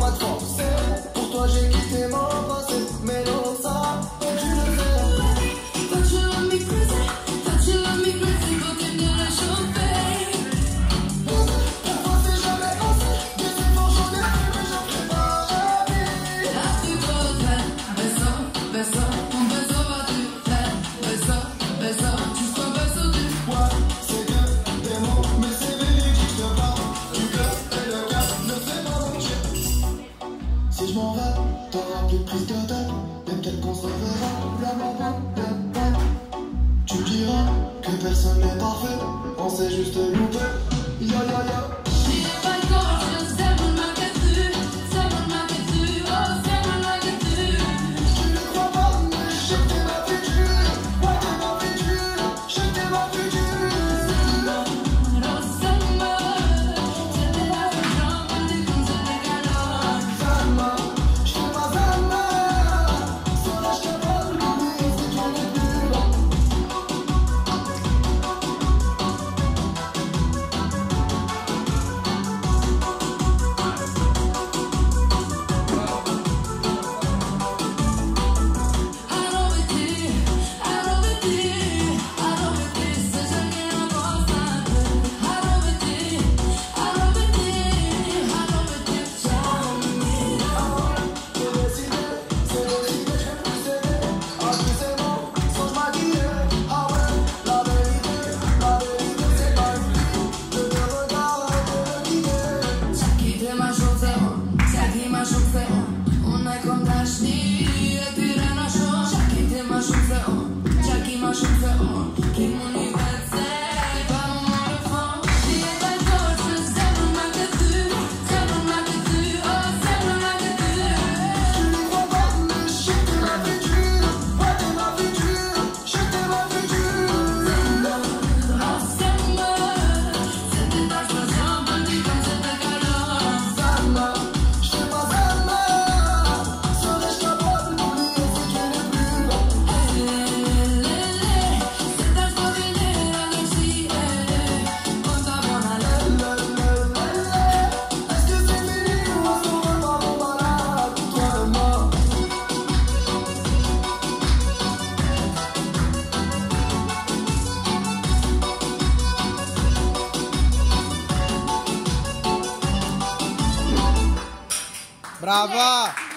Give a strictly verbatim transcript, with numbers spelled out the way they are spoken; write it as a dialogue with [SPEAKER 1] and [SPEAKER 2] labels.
[SPEAKER 1] pas de forcer. Pour toi j'ai quitté mon passé, mais non ça, tu le fais.
[SPEAKER 2] Don't you love me crazy? Don't you love me crazy? Continue de chauffer.
[SPEAKER 1] Pour toi c'est jamais assez. Des efforts j'en ai fait, mais j'en fais pas envie.
[SPEAKER 2] Là tu côté, beso, beso, un beso va tu faire. Beso, beso, juste un beso du.
[SPEAKER 1] Ouais, c'est que des mots, mais c'est véridique, je te parle du cœur et le cœur ne fait pas mentir. Si je m'en vais, t'auras plus de prise de tête. Et peut-être qu'on se reverra, la maman, tu me diras que personne n'est parfait, on s'est juste loupé. Yo yo yo.
[SPEAKER 2] She is my gorgeous, seven market two, seven market two, oh seven market two.
[SPEAKER 1] Tu ne crois pas, mais je sais que t'es ma future. Ouais, t'es ma future, je sais que t'es ma future.
[SPEAKER 2] Rossamba, c'était la jambe du con se décalage.
[SPEAKER 1] Zama, je fais pas Zama. Cela je te parle, l'oublier c'est qu'on est plus là.
[SPEAKER 3] Brava!